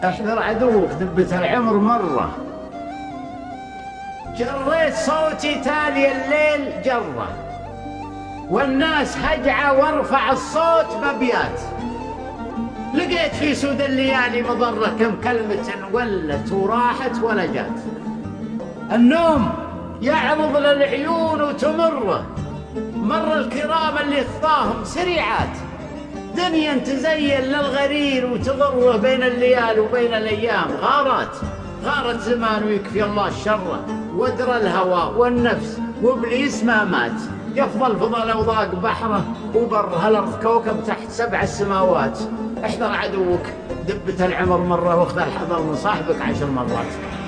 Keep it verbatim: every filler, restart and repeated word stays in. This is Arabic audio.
احذر عدوك دبة العمر مرة. جريت صوتي تالي الليل جرة، والناس هجعة وارفع الصوت بأبيات. لقيت في سود الليالي مضرة، كم كلمة ولت وراحت ولا جات. النوم يعرض للعيون وتمره، مر الكرام اللي خطاهم سريعات. دنيا تزين للغرير وتضره، بين الليال وبين الأيام غارات. غارت زمان ويكفي الله الشر، ودر الهوى والنفس وابليس ما مات. يفضل فضل وضاق بحره، وبر هالارض كوكب تحت سبع السماوات. احذر عدوك دبة العمر مرة، واخذ الحذر من صاحبك عشر مرات.